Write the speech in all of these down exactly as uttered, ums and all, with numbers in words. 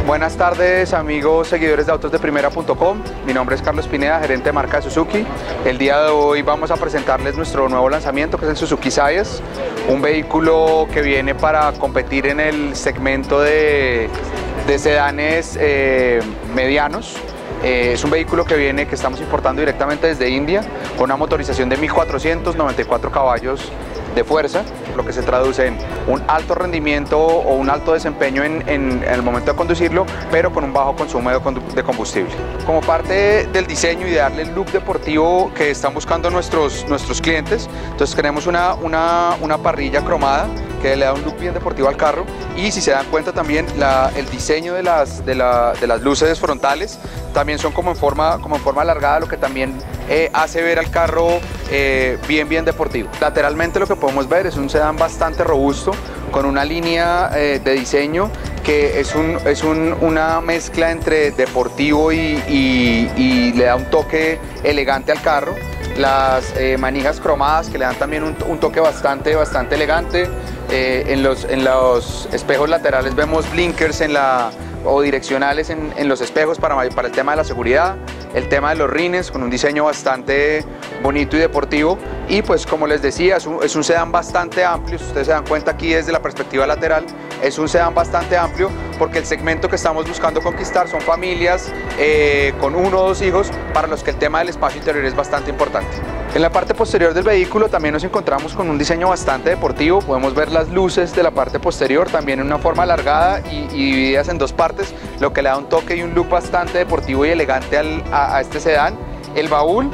Buenas tardes, amigos seguidores de autos de primera punto com. Mi nombre es Carlos Pineda, gerente de marca de Suzuki. El día de hoy vamos a presentarles nuestro nuevo lanzamiento, que es el Suzuki Scias, un vehículo que viene para competir en el segmento de, de sedanes eh, medianos. Eh, es un vehículo que viene, que estamos importando directamente desde India, con una motorización de mil cuatrocientos noventa y cuatro caballos de fuerza, lo que se traduce en un alto rendimiento o un alto desempeño en, en, en el momento de conducirlo, pero con un bajo consumo de, de combustible. Como parte del diseño y de darle el look deportivo que están buscando nuestros, nuestros clientes, entonces tenemos una, una, una parrilla cromada que le da un look bien deportivo al carro, y si se dan cuenta también la, el diseño de las, de, la, de las luces frontales también son como en forma, como en forma alargada, lo que también eh, hace ver al carro eh, bien bien deportivo. Lateralmente lo que podemos ver es un sedán bastante robusto, con una línea eh, de diseño que es, un, es un, una mezcla entre deportivo y, y, y le da un toque elegante al carro. Las eh, manijas cromadas que le dan también un, un toque bastante, bastante elegante. Eh, en, los, en los espejos laterales vemos blinkers en la, o direccionales en, en los espejos para, para el tema de la seguridad. El tema de los rines con un diseño bastante bonito y deportivo, y pues como les decía, es un, es un sedán bastante amplio. Si ustedes se dan cuenta aquí desde la perspectiva lateral, es un sedán bastante amplio porque el segmento que estamos buscando conquistar son familias eh, con uno o dos hijos, para los que el tema del espacio interior es bastante importante. En la parte posterior del vehículo también nos encontramos con un diseño bastante deportivo. Podemos ver las luces de la parte posterior también en una forma alargada y, y divididas en dos partes, lo que le da un toque y un look bastante deportivo y elegante al, a, a este sedán. El baúl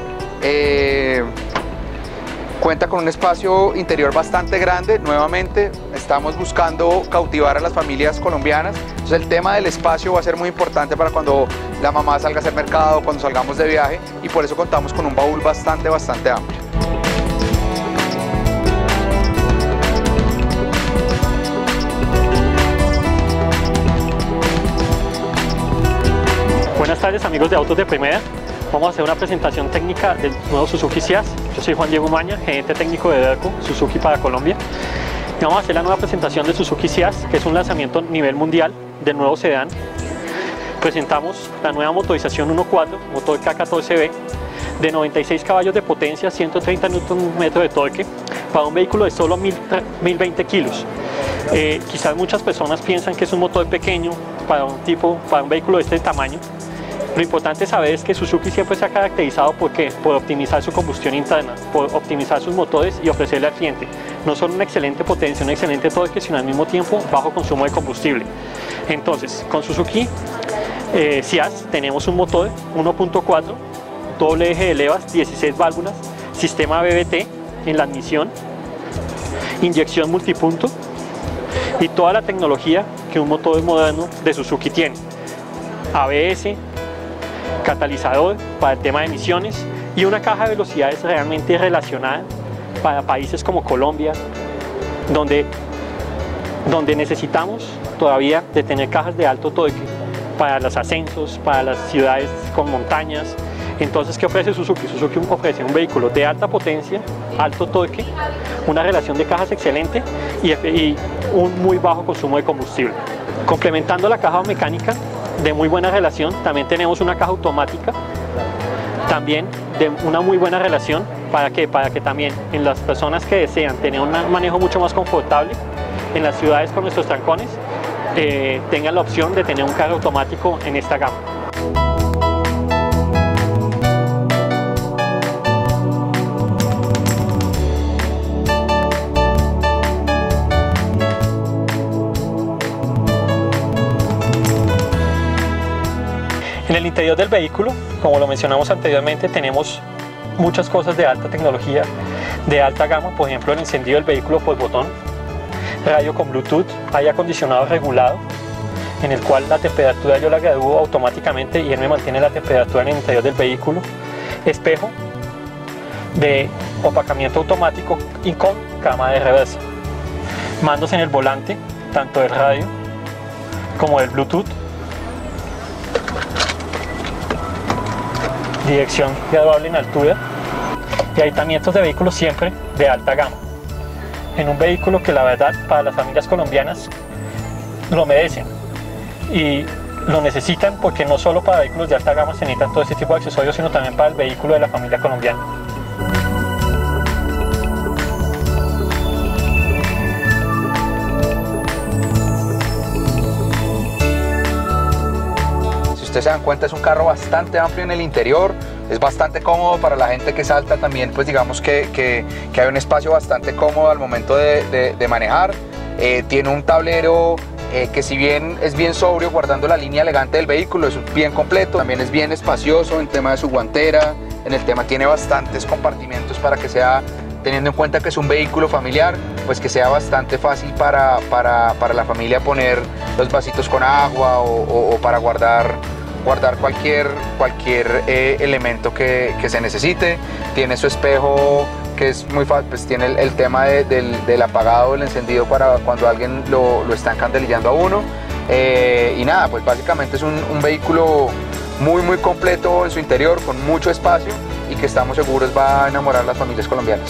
eh, cuenta con un espacio interior bastante grande. Nuevamente estamos buscando cautivar a las familias colombianas, entonces el tema del espacio va a ser muy importante para cuando la mamá salga a hacer mercado, cuando salgamos de viaje, y por eso contamos con un baúl bastante bastante amplio. Buenas tardes, amigos de Autos de Primera. Vamos a hacer una presentación técnica del nuevo Suzuki Scias. Yo soy Juan Diego Umaña, gerente técnico de Derco Suzuki para Colombia. Y vamos a hacer la nueva presentación del Suzuki Scias, que es un lanzamiento a nivel mundial del nuevo sedán. Presentamos la nueva motorización uno punto cuatro, motor K catorce B, de noventa y seis caballos de potencia, ciento treinta newton metros de torque, para un vehículo de solo mil veinte kilos. Eh, quizás muchas personas piensan que es un motor pequeño para un, tipo, para un vehículo de este tamaño. Lo importante saber es que Suzuki siempre se ha caracterizado ¿por qué? Por optimizar su combustión interna, por optimizar sus motores y ofrecerle al cliente no solo una excelente potencia, un excelente torque, sino al mismo tiempo bajo consumo de combustible. Entonces, con Suzuki eh, Scias tenemos un motor uno punto cuatro, doble eje de levas, dieciséis válvulas, sistema B B T en la admisión, inyección multipunto y toda la tecnología que un motor moderno de Suzuki tiene. A B S, catalizador para el tema de emisiones y una caja de velocidades realmente relacionada para países como Colombia, donde, donde necesitamos todavía de tener cajas de alto torque para los ascensos, para las ciudades con montañas. Entonces, ¿qué ofrece Suzuki? Suzuki ofrece un vehículo de alta potencia, alto torque, una relación de cajas excelente y, y un muy bajo consumo de combustible. Complementando la caja mecánica de muy buena relación, también tenemos una caja automática también de una muy buena relación. ¿Para qué? Para que también en las personas que desean tener un manejo mucho más confortable en las ciudades con nuestros trancones eh, tengan la opción de tener un carro automático en esta gama. En el interior del vehículo, como lo mencionamos anteriormente, tenemos muchas cosas de alta tecnología, de alta gama, por ejemplo el encendido del vehículo por botón, radio con Bluetooth, aire acondicionado regulado, en el cual la temperatura yo la gradúo automáticamente y él me mantiene la temperatura en el interior del vehículo, espejo de opacamiento automático y con cámara de reversa, mandos en el volante, tanto del radio como del Bluetooth, dirección graduable en altura y aditamientos de vehículos siempre de alta gama. En un vehículo que la verdad para las familias colombianas lo merecen y lo necesitan, porque no solo para vehículos de alta gama se necesitan todo este tipo de accesorios, sino también para el vehículo de la familia colombiana. Ustedes se dan cuenta, es un carro bastante amplio en el interior, es bastante cómodo para la gente que salta también, pues digamos que, que, que hay un espacio bastante cómodo al momento de, de, de manejar. Eh, tiene un tablero eh, que si bien es bien sobrio, guardando la línea elegante del vehículo, es bien completo, también es bien espacioso en tema de su guantera, en el tema tiene bastantes compartimentos para que sea, teniendo en cuenta que es un vehículo familiar, pues que sea bastante fácil para, para, para la familia poner los vasitos con agua o, o, o para guardar guardar cualquier, cualquier eh, elemento que, que se necesite. Tiene su espejo que es muy fácil, pues tiene el, el tema de, del, del apagado, el encendido para cuando alguien lo, lo está encandelillando a uno. Eh, y nada, pues básicamente es un, un vehículo muy muy completo en su interior, con mucho espacio y que estamos seguros va a enamorar a las familias colombianas.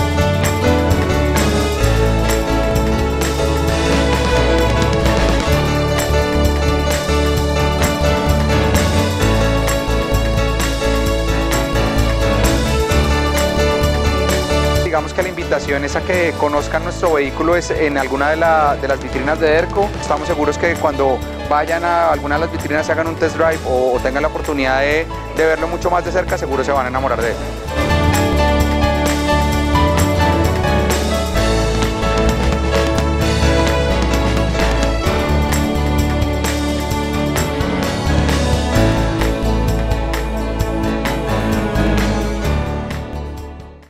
Digamos que la invitación es a que conozcan nuestro vehículo es en alguna de, la, de las vitrinas de Derco. Estamos seguros que cuando vayan a alguna de las vitrinas, se hagan un test drive o, o tengan la oportunidad de, de verlo mucho más de cerca, seguro se van a enamorar de él.